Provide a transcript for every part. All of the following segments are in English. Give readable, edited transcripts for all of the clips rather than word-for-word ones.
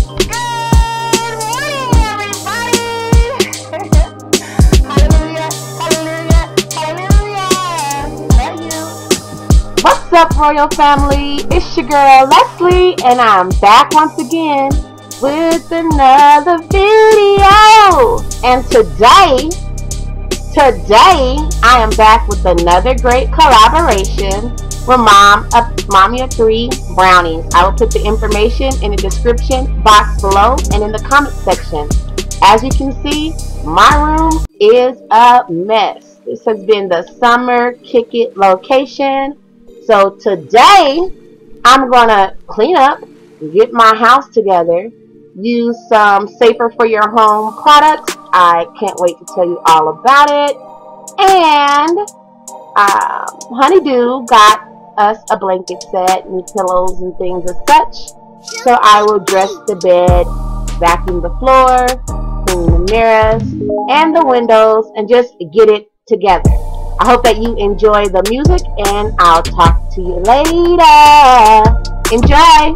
What's up, Royal Family? It's your girl Leslie, and I'm back once again with another video. And today I am back with another great collaboration with Mommyofthreebrownies. I will put the information in the description box below and in the comment section. As you can see, my room is a mess. This has been the summer kick it location. So today I'm gonna clean up, get my house together, use some safer for your home products. I can't wait to tell you all about it. And Honeydew got us a blanket set and pillows and things as such. So I will dress the bed, vacuum the floor, clean the mirrors and the windows, and just get it together. I hope that you enjoy the music, and I'll talk to you later. Enjoy!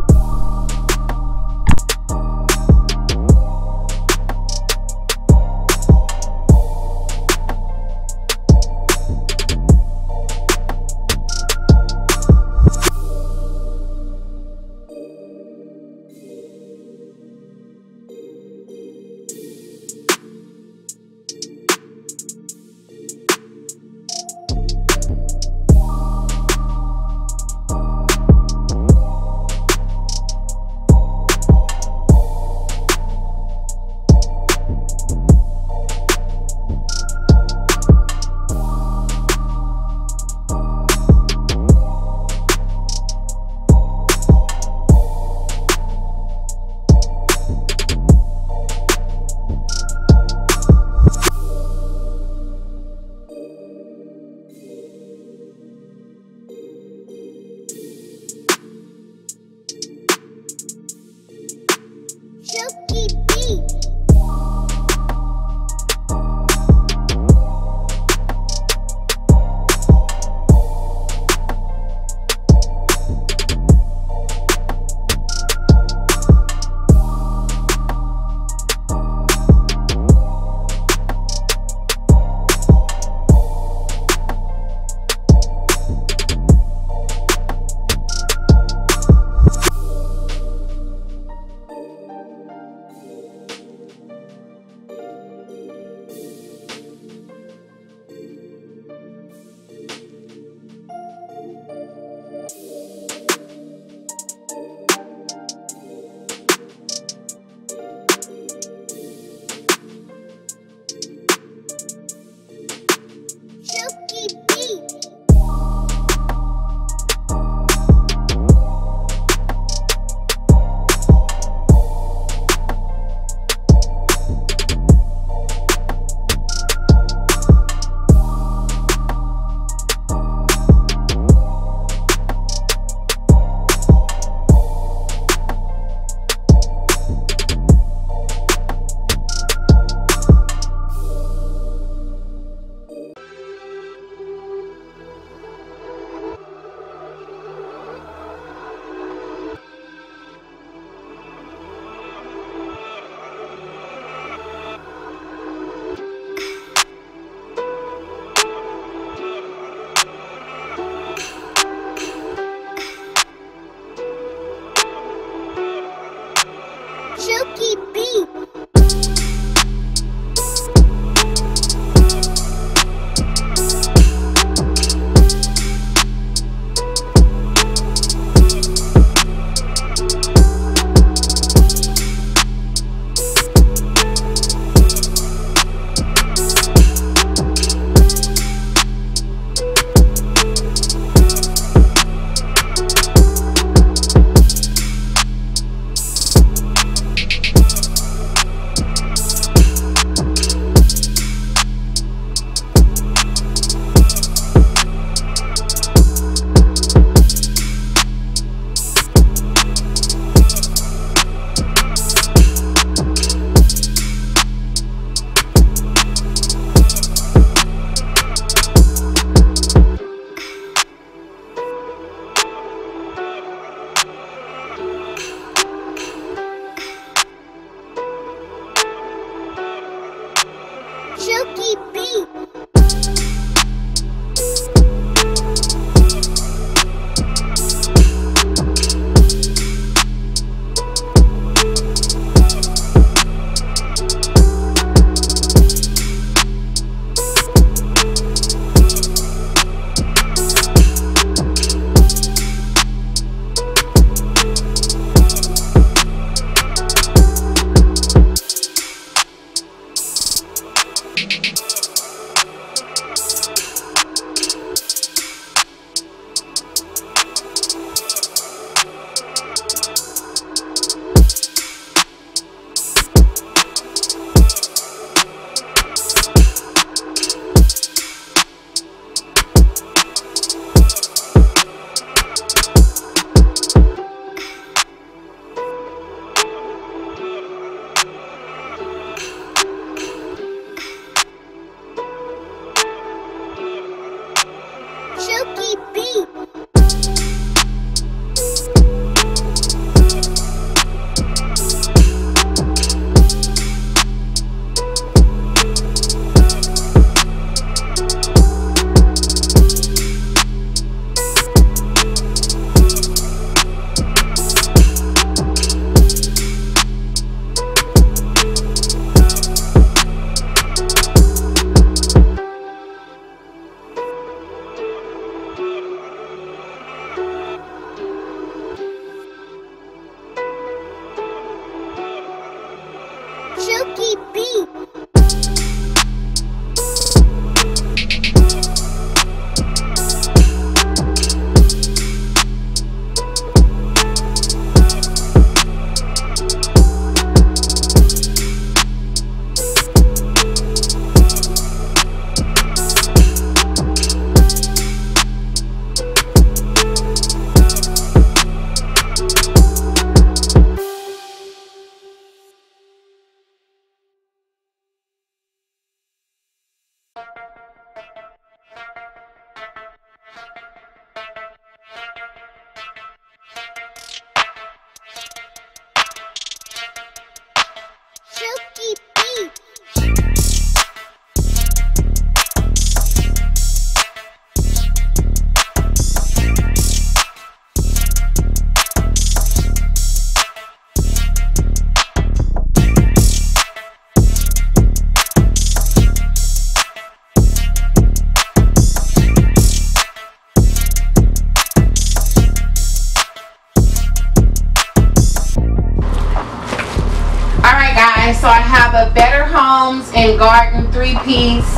So I have a Better Homes and Garden 3-piece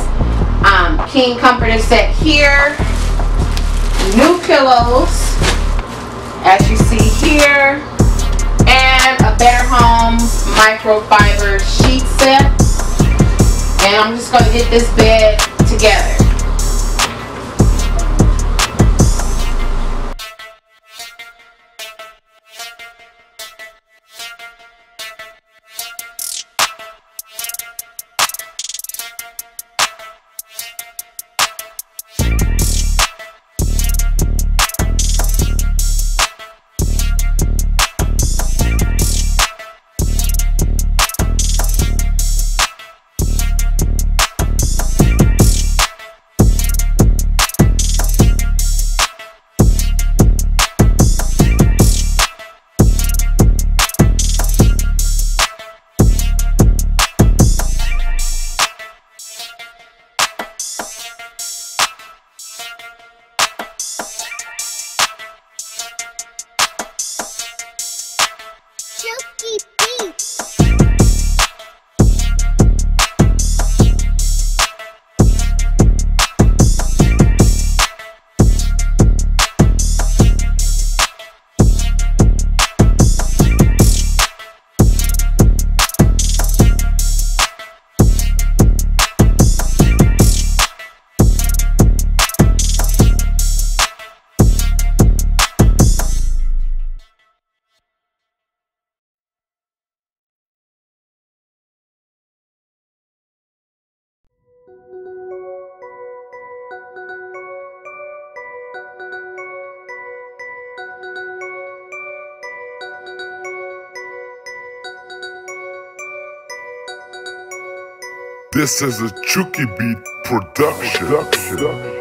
king comforter set here. New pillows, as you see here, and a Better Homes microfiber sheet set. And I'm just going to get this bed together. This is a Chuki Beat production.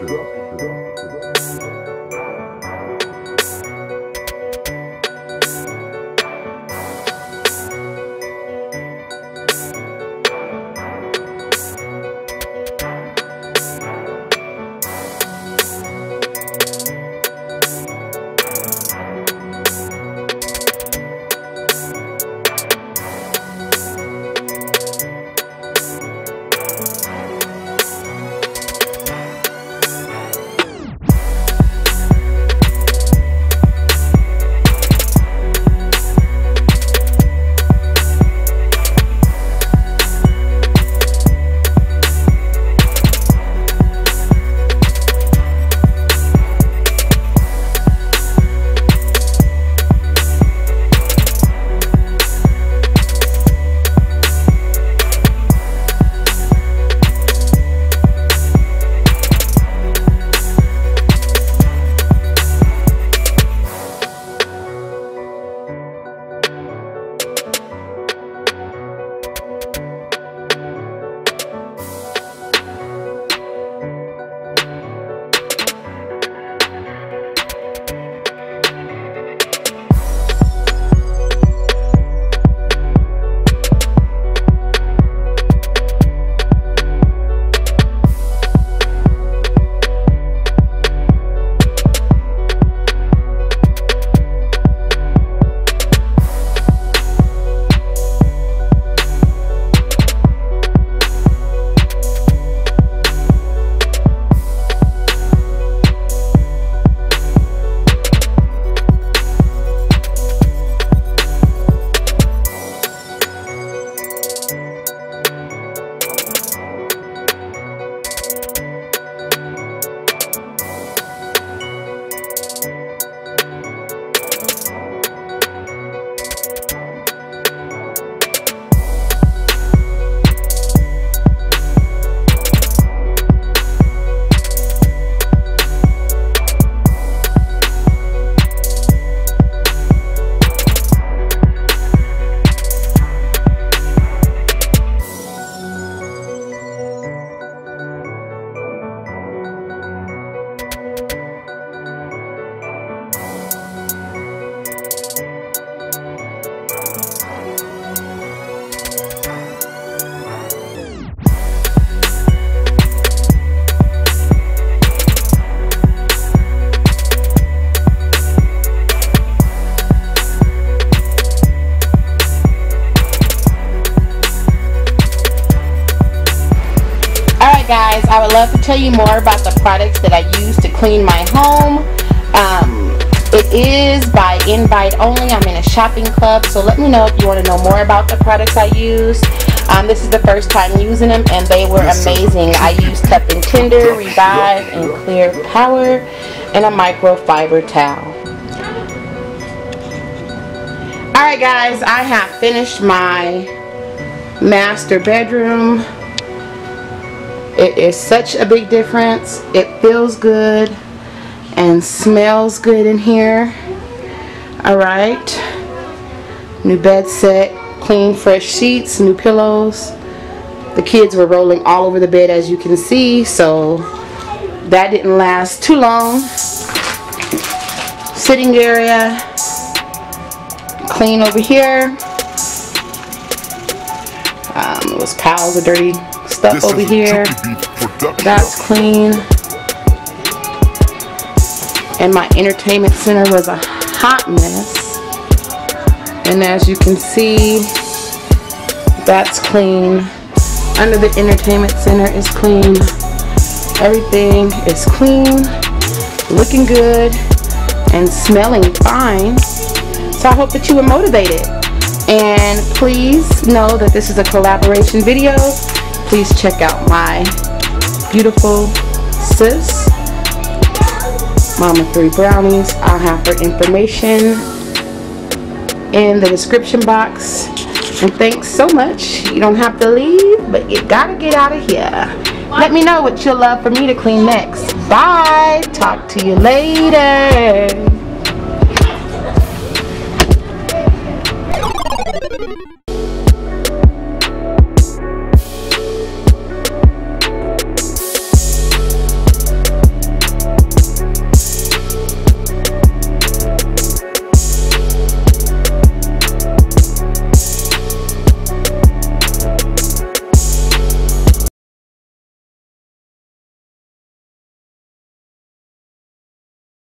Guys, I would love to tell you more about the products that I use to clean my home. It is by invite only. I'm in a shopping club, so let me know if you want to know more about the products I use. This is the first time using them, and they were amazing. I used Tough and Tender, Revive, and Clear Power, and a microfiber towel. Alright guys, I have finished my master bedroom. It is such a big difference. It feels good and smells good in here. Alright. New bed set, clean fresh sheets, new pillows. The kids were rolling all over the bed, as you can see, so that didn't last too long. Sitting area, clean over here. It was piles of dirty stuff over here. That's clean. And my entertainment center was a hot mess. And as you can see, that's clean. Under the entertainment center is clean. Everything is clean, looking good, and smelling fine. So I hope that you were motivated. And please know that this is a collaboration video. Please check out my beautiful sis, Mommyofthreebrownies. I'll have her information in the description box. And thanks so much. You don't have to leave, but you gotta get out of here. Let me know what you'll love for me to clean next. Bye. Talk to you later.